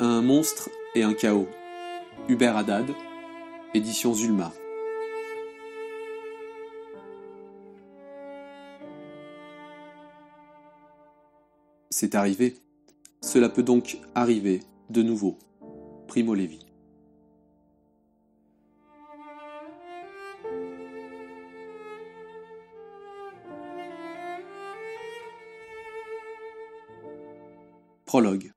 Un monstre et un chaos. Hubert Haddad, édition Zulma. C'est arrivé. Cela peut donc arriver de nouveau. Primo Levi. Prologue.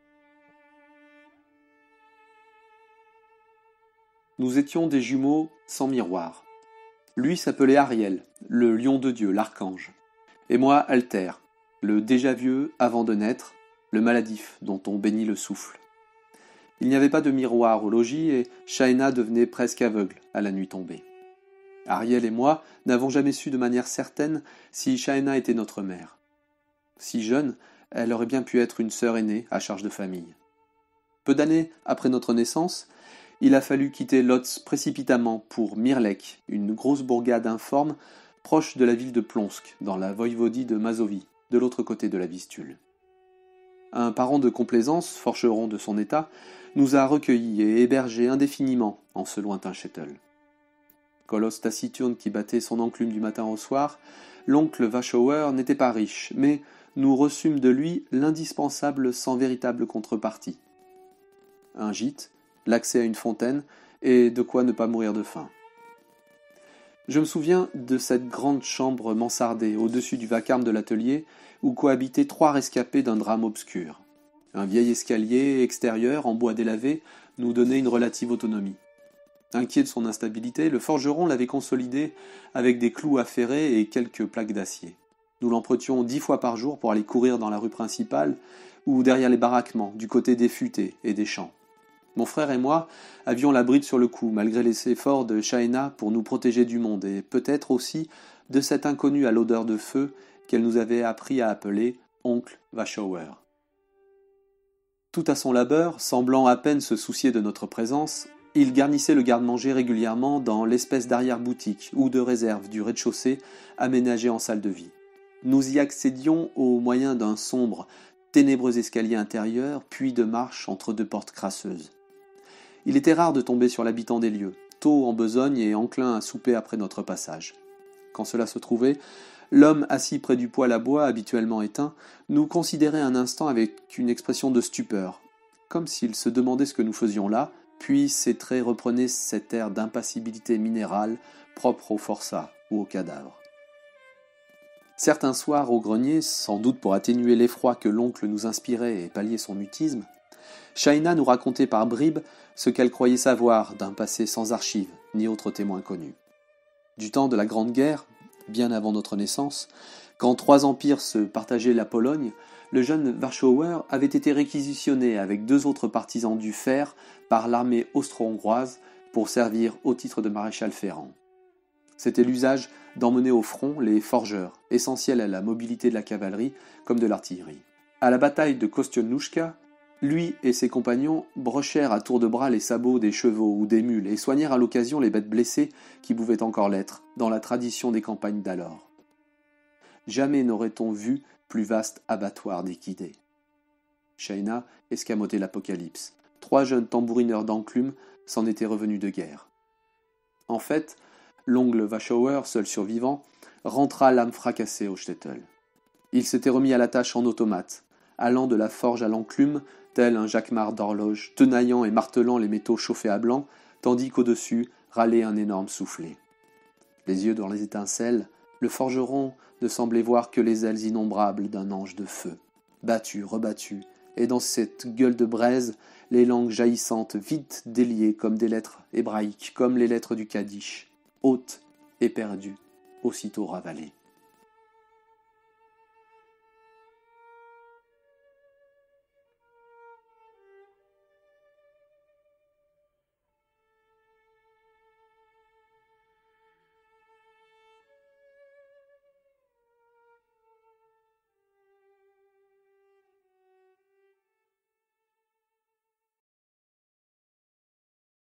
Nous étions des jumeaux sans miroir. Lui s'appelait Ariel, le lion de Dieu, l'archange. Et moi, Alter, le déjà vieux avant de naître, le maladif dont on bénit le souffle. Il n'y avait pas de miroir au logis et Shaina devenait presque aveugle à la nuit tombée. Ariel et moi n'avons jamais su de manière certaine si Shaina était notre mère. Si jeune, elle aurait bien pu être une sœur aînée à charge de famille. Peu d'années après notre naissance, il a fallu quitter Lodz précipitamment pour Mirlek, une grosse bourgade informe proche de la ville de Plonsk, dans la voïvodie de Mazovie, de l'autre côté de la Vistule. Un parent de complaisance, forgeron de son état, nous a recueillis et hébergés indéfiniment en ce lointain shtetl. Colosse taciturne qui battait son enclume du matin au soir, l'oncle Vachauer n'était pas riche, mais nous reçûmes de lui l'indispensable sans véritable contrepartie. Un gîte, l'accès à une fontaine, et de quoi ne pas mourir de faim. Je me souviens de cette grande chambre mansardée au-dessus du vacarme de l'atelier où cohabitaient 3 rescapés d'un drame obscur. Un vieil escalier extérieur en bois délavé nous donnait une relative autonomie. Inquiet de son instabilité, le forgeron l'avait consolidé avec des clous affairés et quelques plaques d'acier. Nous l'empruntions 10 fois par jour pour aller courir dans la rue principale ou derrière les baraquements, du côté des futaies et des champs. Mon frère et moi avions la bride sur le cou, malgré les efforts de Shaina pour nous protéger du monde, et peut-être aussi de cet inconnu à l'odeur de feu qu'elle nous avait appris à appeler oncle Vachauer. Tout à son labeur, semblant à peine se soucier de notre présence, il garnissait le garde-manger régulièrement dans l'espèce d'arrière-boutique ou de réserve du rez-de-chaussée aménagée en salle de vie. Nous y accédions au moyen d'un sombre, ténébreux escalier intérieur, puis de marches entre 2 portes crasseuses. Il était rare de tomber sur l'habitant des lieux, tôt en besogne et enclin à souper après notre passage. Quand cela se trouvait, l'homme assis près du poêle à bois habituellement éteint nous considérait un instant avec une expression de stupeur, comme s'il se demandait ce que nous faisions là, puis ses traits reprenaient cet air d'impassibilité minérale propre aux forçats ou aux cadavres. Certains soirs au grenier, sans doute pour atténuer l'effroi que l'oncle nous inspirait et pallier son mutisme, Shaina nous racontait par bribes ce qu'elle croyait savoir d'un passé sans archives ni autres témoins connus. Du temps de la Grande Guerre, bien avant notre naissance, quand 3 empires se partageaient la Pologne, le jeune Warschauer avait été réquisitionné avec 2 autres partisans du fer par l'armée austro-hongroise pour servir au titre de maréchal ferrant. C'était l'usage d'emmener au front les forgeurs, essentiels à la mobilité de la cavalerie comme de l'artillerie. À la bataille de Kostianouchka, lui et ses compagnons brochèrent à tour de bras les sabots des chevaux ou des mules et soignèrent à l'occasion les bêtes blessées qui pouvaient encore l'être, dans la tradition des campagnes d'alors. Jamais n'aurait-on vu plus vaste abattoir d'équidés. Shaina escamotait l'apocalypse. 3 jeunes tambourineurs d'enclume s'en étaient revenus de guerre. En fait, l'oncle Vachauer, seul survivant, rentra l'âme fracassée au shtetl. Il s'était remis à la tâche en automate, allant de la forge à l'enclume, tel un jacquemart d'horloge, tenaillant et martelant les métaux chauffés à blanc, tandis qu'au-dessus râlait un énorme soufflet. Les yeux dans les étincelles, le forgeron ne semblait voir que les ailes innombrables d'un ange de feu, battu, rebattu, et dans cette gueule de braise, les langues jaillissantes vite déliées comme des lettres hébraïques, comme les lettres du Kaddish, hautes et perdues, aussitôt ravalées.